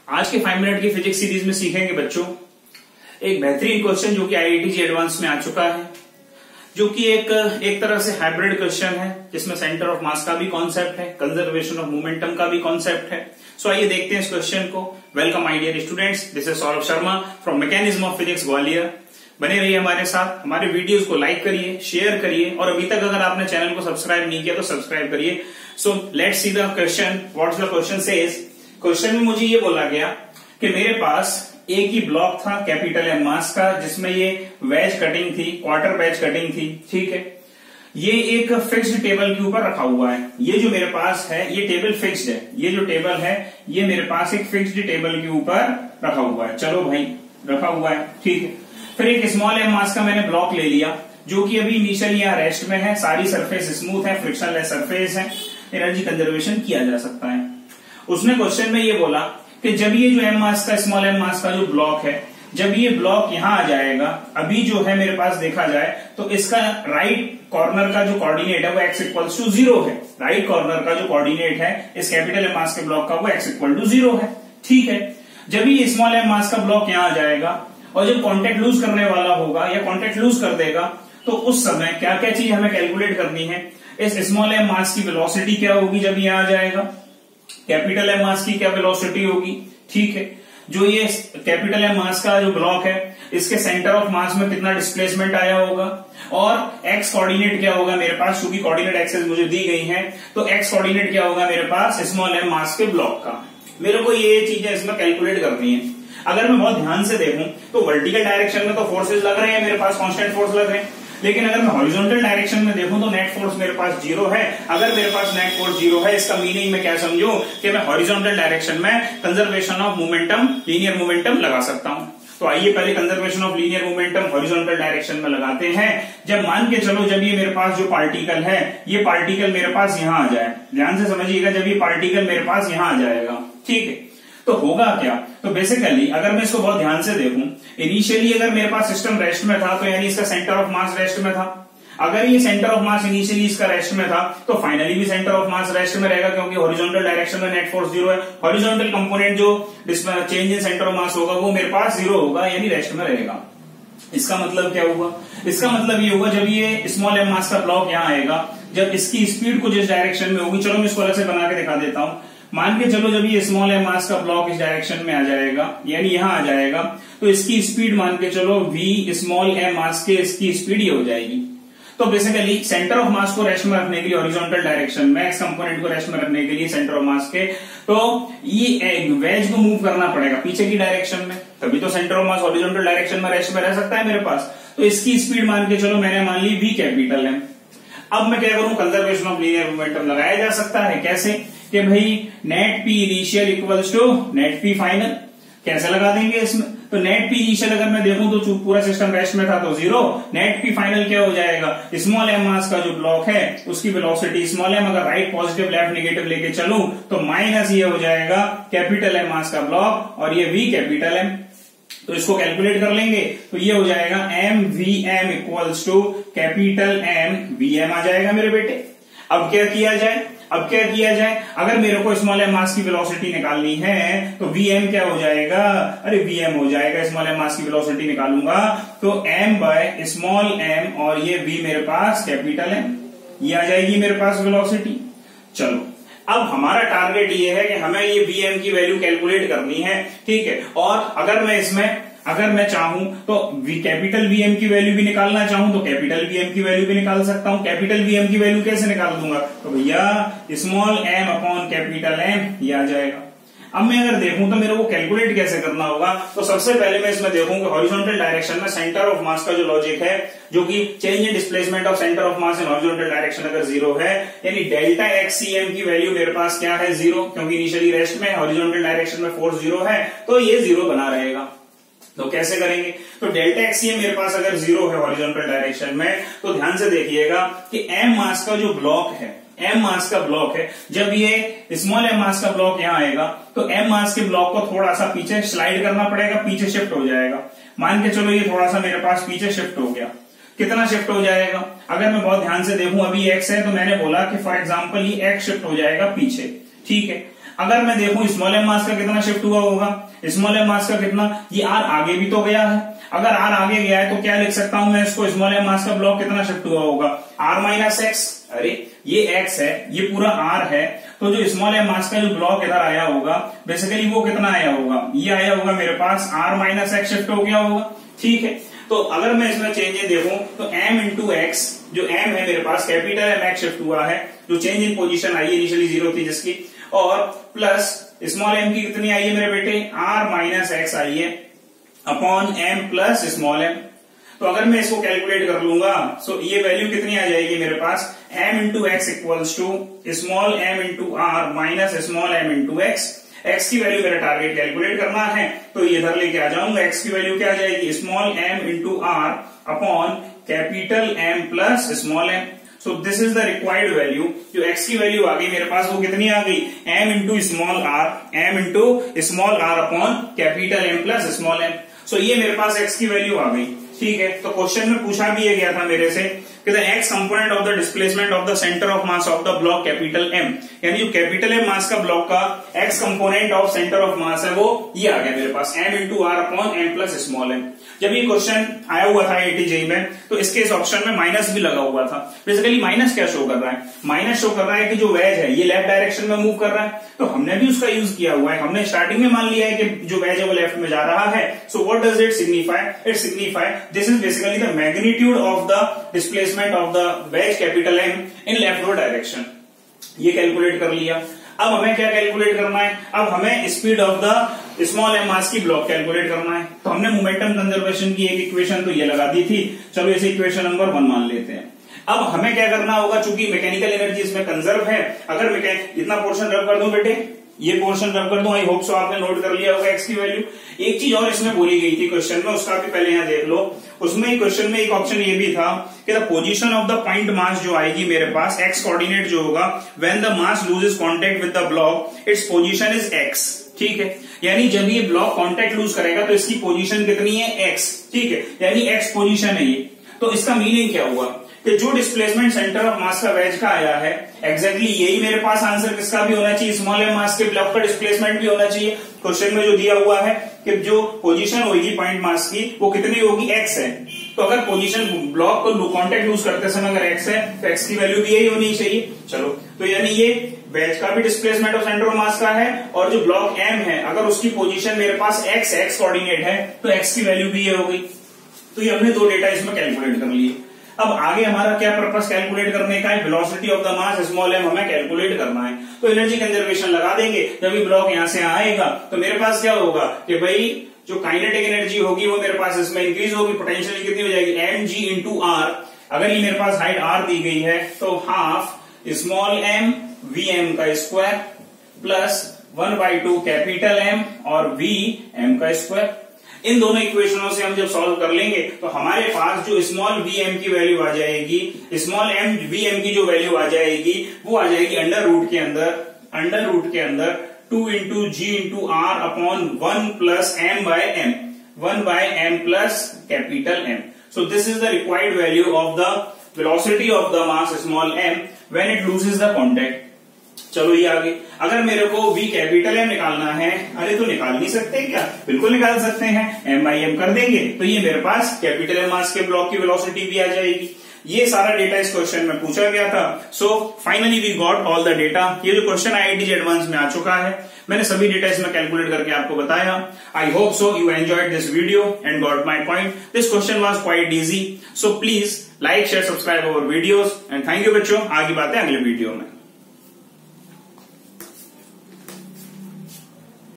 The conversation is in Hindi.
आज के 5 मिनट की फिजिक्स सीरीज में सीखेंगे बच्चों एक बेहतरीन क्वेश्चन जो कि आईआईटी एडवांस में आ चुका है, जो कि एक तरह से हाइब्रिड क्वेश्चन है जिसमें सेंटर ऑफ मास का भी कॉन्सेप्ट है, कंजर्वेशन ऑफ मोमेंटम का भी कॉन्सेप्ट है। सो आइए देखते हैं इस क्वेश्चन को। Welcome my dear students, this is Saurabh Sharma from mechanism of physics Gwalior. बने रहिए हमारे साथ, हमारे वीडियोस को लाइक करिए, शेयर करिए और अभी तक अगर आपने चैनल को सब्सक्राइब नहीं किया तो सब्सक्राइब करिए। So let's see the question. What's the question says. Question में मुझे ये बोला गया कि मेरे पास एक ही ब्लॉक था कैपिटल एम मास का, जिसमें ये वेज कटिंग थी, क्वार्टर वेज कटिंग थी, ठीक है। ये एक फिक्स्ड टेबल के ऊपर रखा हुआ है। ये जो मेरे पास है ये टेबल फिक्स्ड है, ये जो टेबल है ये मेरे पास एक फिक्स्ड टेबल के ऊपर रखा हुआ है। चलो भाई रखा हुआ है, ठीक है। फिर एक स्मॉल एम मास का मैंने ब्लॉक ले लिया जो कि अभी इनिशियली यहाँ रेस्ट में है, सारी सरफेस स्मूथ है, फ्रिक्शनलेस सरफेस है, एनर्जी कंजर्वेशन किया जा सकता है। उसने क्वेश्चन में ये बोला कि जब ये जो एम मास का स्मॉल एम मास का जो ब्लॉक है, जब ये ब्लॉक यहां आ जाएगा, अभी जो है मेरे पास देखा जाए तो इसका राइट कॉर्नर का जो कोऑर्डिनेट है वो x इक्वल्स टू 0 है। राइट कॉर्नर का जो कोऑर्डिनेट है इस कैपिटल एम मास के ब्लॉक का वो x इक्वल टू 0 है, ठीक है। जब ये स्मॉल एम मास का ब्लॉक यहां आ जाएगा और जब कॉन्टेक्ट लूज करने वाला होगा या कॉन्टेक्ट लूज कर देगा तो उस समय क्या क्या चीज हमें कैलकुलेट करनी है। इस स्मॉल एम मास की वेलोसिटी क्या होगी जब ये आ जाएगा, कैपिटल एम मास की क्या वेलोसिटी होगी, ठीक है। जो ये कैपिटल एम मास का जो ब्लॉक है इसके सेंटर ऑफ मास में कितना डिस्प्लेसमेंट आया होगा और एक्स कोऑर्डिनेट क्या होगा मेरे पास, क्योंकि कोऑर्डिनेट एक्सेस मुझे दी गई है तो एक्स कोऑर्डिनेट क्या होगा मेरे पास स्मॉल एम मास के ब्लॉक का। मेरे को ये चीजें इसमें कैलकुलेट करनी है। अगर मैं बहुत ध्यान से देखूं तो वर्टिकल डायरेक्शन में तो फोर्सेज लग रहे हैं, मेरे पास कांस्टेंट फोर्स लग रहे हैं, लेकिन अगर मैं हॉरिजॉन्टल डायरेक्शन में देखूं तो नेट फोर्स मेरे पास 0 है। अगर मेरे पास नेट फोर्स 0 है इसका मीनिंग मैं क्या समझूं कि मैं हॉरिजॉन्टल डायरेक्शन में conservation of momentum, linear momentum लगा सकता हूं। तो आइए पहले conservation of linear momentum horizontal direction में लगाते हैं। जब मान के चलो जब ये मेरे पास जो पार्टिकल है ये पार्टिकल मेरे पास यहां आ जाए, ध्यान से समझिएगा, जब ये पार्टिकल मेरे पास यहां आ जाएगा, ठीक है, तो होगा क्या। तो बेसिकली अगर मैं इसको बहुत ध्यान से देखूं, इनिशियली अगर मेरे पास सिस्टम रेस्ट में था तो यानी इसका सेंटर ऑफ मास रेस्ट में था। अगर ये सेंटर ऑफ मास इनिशियली इसका रेस्ट में था तो फाइनली भी सेंटर ऑफ मास रेस्ट में रहेगा, क्योंकि हॉरिजॉन्टल डायरेक्शन में नेट फोर्स 0 है। हॉरिजॉन्टल कंपोनेंट जो change in centre of mass होगा वो मेरे पास 0 होगा, यानी रेस्ट में रहेगा। इसका मतलब क्या हुआ, इसका मतलब ये हुआ जब ये स्मॉल एम मास का ब्लॉक यहां आएगा, जब इसकी स्पीड कुछ इस डायरेक्शन में होगी, चलो मैं इसको अलग से बना के दिखा देता हूं। मान के चलो जब ये स्मॉल एम मास का ब्लॉक इस डायरेक्शन में आ जाएगा, यानी यहां आ जाएगा, तो इसकी स्पीड मान के चलो v स्मॉल एम मास के इसकी स्पीड ये हो जाएगी। तो बेसिकली सेंटर ऑफ मास को रेस्ट में रखने के लिए हॉरिजॉन्टल डायरेक्शन में, एक्स कंपोनेंट को रेस्ट में रखने के लिए सेंटर ऑफ मास के, तो ये वेज को मूव करना पड़ेगा पीछे की डायरेक्शन में, तभी तो centre of mass horizontal direction में रेस्ट में रह सकता है मेरे पास। तो इसकी स्पीड मान के चलो मैंने मान ली v कैपिटल है। अब मैं क्या करूं, कंजर्वेशन ऑफ लीनियर मोमेंटम लगाया जा सकता है। कैसे कि भाई net P initial equals to net P final. कैसे लगा देंगे इसमें, तो नेट पी इनिशियल अगर मैं देखूं तो पूरा सिस्टम रेस्ट में था तो 0, नेट पी फाइनल क्या हो जाएगा, स्मॉल एम मास का जो ब्लॉक है उसकी वेलोसिटी स्मॉल एम, अगर राइट पॉजिटिव लेफ्ट नेगेटिव लेके चलूं तो माइनस ये हो जाएगा कैपिटल एम मास का ब्लॉक और ये वी कैपिटल एम। तो इसको कैलकुलेट कर लेंगे तो ये हो जाएगा M V M equals to capital M V M आ जाएगा मेरे बेटे। अब क्या किया जाए, अब क्या किया जाए, अगर मेरे को स्मॉल एम मास की वेलोसिटी निकालनी है तो वीएम क्या हो जाएगा, अरे वीएम हो जाएगा, स्मॉल एम मास की वेलोसिटी निकालूंगा तो एम बाय स्मॉल एम और ये वी मेरे पास कैपिटल एम, ये आ जाएगी मेरे पास वेलोसिटी। चलो अब हमारा टारगेट ये है कि हमें ये वीएम की वैल्यू कैलकुलेट करनी है, ठीक है। और अगर मैं चाहूं तो कैपिटल वीएम की वैल्यू भी निकालना चाहूं तो कैपिटल वीएम की वैल्यू भी निकाल सकता हूं। कैपिटल वीएम की वैल्यू कैसे निकाल दूंगा, तो भैया small M upon capital M ये आ जाएगा। अब मैं अगर देखूं तो मेरे को कैलकुलेट कैसे करना होगा, तो सबसे पहले मैं इसमें देखूं कि हॉरिजॉन्टल डायरेक्शन में सेंटर ऑफ मास का जो लॉजिक है, जो कि change in displacement of centre of mass in horizontal direction अगर 0 है, यानी डेल्टा एक्सीएम की वैल्यू मेरे पास क्या है 0, क्योंकि इनिशियली रेस्ट में हॉरिजॉन्टल डायरेक्शन में फोर्स 0 है तो ये 0 बना रहेगा। तो कैसे करेंगे, तो डेल्टा एक्सीएम मेरे पास अगर 0 है हॉरिजॉन्टल डायरेक्शन में तो ध्यान से देखिएगा कि एम मास का जो ब्लॉक है, एम मास का ब्लॉक है, जब ये स्मॉल एम मास का ब्लॉक यहां आएगा तो एम मास के ब्लॉक को थोड़ा सा पीछे स्लाइड करना पड़ेगा, पीछे शिफ्ट हो जाएगा। मान के चलो ये थोड़ा सा मेरे पास पीछे शिफ्ट हो गया, कितना शिफ्ट हो जाएगा, अगर मैं बहुत ध्यान से देखूं अभी एक्स है तो मैंने बोला कि फॉर एग्जाम्पल ये एक्स शिफ्ट हो जाएगा पीछे, ठीक है। अगर मैं देखूं स्मॉल एम मास का कितना शिफ्ट हुआ होगा, स्मॉल एम मास का कितना, ये आर आगे भी तो गया है। अगर आर आगे गया है तो क्या लिख सकता हूं मैं इसको, स्मॉल एम मास का ब्लॉक कितना शिफ्ट हुआ होगा, आर माइनस एक्स। अरे ये एक्स है, ये पूरा आर है, तो जो स्मॉल एम मास का जो ब्लॉक इधर आया होगा बेसिकली वो कितना आया होगा, ये आया होगा मेरे पास आर माइनस एक्स शिफ्ट हो गया होगा। ठीक है, तो अगर मैं इसमें चेंज देखूं तो m इंटू एक्स, जो m है मेरे पास कैपिटल एम एक्स शिफ्ट हुआ है, जो चेंज इन पोजीशन आई है इनिशियली 0 थी जिसकी, और प्लस स्मॉल m की कितनी आई है मेरे बेटे, r माइनस एक्स आई है upon m plus small m। तो अगर मैं इसको कैलकुलेट कर लूंगा तो ये वैल्यू कितनी आ जाएगी मेरे पास, m into X equals to small m into R minus small m into X. x की वैल्यू मेरा टारगेट कैलकुलेट करना है, तो ये इधर लेके आ जाऊंगा, x की वैल्यू क्या आ जाएगी, small m into R upon capital M plus small m। So this is the required value. जो x की वैल्यू आ गई मेरे पास वो कितनी आ गई, m into small r, m into small r upon capital M plus small m। सो ये मेरे पास x की वैल्यू आ गई। ठीक है, तो क्वेश्चन में पूछा भी ये गया था मेरे से कि the X component of the displacement of the centre of mass of the block capital M, यानी जो कैपिटल M मास का ब्लॉक का X component of centre of mass है वो ये आ गया मेरे पास, m into R upon m plus small m। जब ये क्वेश्चन आया हुआ था IIT JEE में तो इसके इस ऑप्शन में माइनस भी लगा हुआ था। बेसिकली माइनस क्या शो कर रहा है, माइनस शो कर रहा है कि जो वेज है ये लेफ्ट डायरेक्शन में मूव कर रहा है, तो हमने भी उसका यूज किया हुआ है। हमने स्टार्टिंग में मान लिया है कि जो वेज है वो लेफ्ट में जा रहा है। So what does it signify, it signify this is basically the magnitude of the displacement of the wedge capital M in leftward direction. ये कैलकुलेट कर लिया। अब हमें क्या कैलकुलेट करना है, अब हमें speed of the small m mass की ब्लॉक कैलकुलेट करना है। तो हमने मोमेंटम कंजर्वेशन की एक इक्वेशन तो ये लगा दी थी, चलो इसे इक्वेशन नंबर 1 मान लेते हैं। अब हमें क्या करना होगा, चूंकि मैकेनिकल एनर्जी इसमें कंजर्व है, अगर इतना पोर्शन रब कर दूं बेटे, ये पोर्शन रब कर दूं, आई होप सो आपने नोट कर लिया होगा एक्स की वैल्यू। एक चीज और इसमें बोली गई थी क्वेश्चन में, उसका भी पहले यहां देख लो। उसमें क्वेश्चन में एक ऑप्शन ये भी था कि the position of the point mass जो आएगी मेरे पास, एक्स कोऑर्डिनेट जो होगा, when the mass loses contact with the block its position is X. ठीक है, यानी जब ये ब्लॉक कांटेक्ट लूज करेगा तो इसकी पोजीशन कितनी है, एक्स। ठीक है, यानी एक्स पोजीशन है ये। तो इसका मीनिंग क्या हुआ कि जो डिस्प्लेसमेंट सेंटर ऑफ मास का वेज का आया है, एग्जैक्टली यही मेरे पास आंसर किसका भी होना चाहिए, स्मॉल m मास के ब्लॉक का डिस्प्लेसमेंट भी होना चाहिए। क्वेश्चन में जो दिया हुआ है कि जो पोजीशन होगी पॉइंट मास की वो कितनी होगी, x है। तो अगर पोजीशन ब्लॉक को कांटेक्ट लूज करते समय अगर x है तो x की वैल्यू भी यही होनी चाहिए। चलो, तो यानी ये वेज का भी displacement of centre of mass का है, और जो ब्लॉक M है अगर उसकी पोजीशन मेरे पास x कोऑर्डिनेट है तो x की वैल्यू भी ये हो गई। तो ये हमने दो डेटा इसमें कैलकुलेट कर लिए। अब आगे हमारा क्या पर्पस कैलकुलेट करने का है, velocity of the mass small m हमें कैलकुलेट करना है। तो एनर्जी कंजर्वेशन लगा देंगे। जब ये ब्लॉक यहां से आएगा तो मेरे पास क्या होगा कि भाई जो काइनेटिक एनर्जी होगी वो मेरे पास इसमें इंक्रीज होगी, पोटेंशियल कितनी हो जाएगी, mg इंटू r। अगर ये मेरे पास हाइट r दी गई है तो हाफ स्मॉल m vm का स्क्वायर प्लस 1/2 कैपिटल M और v m का स्क्वायर। इन दोनों इक्वेशनों से हम जब सॉल्व कर लेंगे तो हमारे पास जो स्मॉल vm की वैल्यू आ जाएगी, स्मॉल m vm की जो वैल्यू आ जाएगी वो आ जाएगी अंडर रूट के अंदर 2 into G into R upon 1 plus m by m, 1 by m plus capital M। So this is the required value of the velocity of the mass small m when it loses the contact. चलो ये आगे, अगर मेरे को v कैपिटल M निकालना है, अरे तो निकाल नहीं सकते क्या, बिल्कुल निकाल सकते हैं, m बाई m कर देंगे तो ये मेरे पास कैपिटल M मास के ब्लॉक की वेलोसिटी भी आ जाएगी। ये सारा डेटा इस क्वेश्चन में पूछा गया था। So finally we got all the data. ये जो क्वेश्चन IIT एडवांस में आ चुका है, मैंने सभी डेटा इसमें कैलकुलेट करके आपको बताया। I hope so you enjoyed this video and got my point. This question was quite easy. So please like share subscribe our videos and thank you बच्चों। आगे बातें अगले वीडियो में।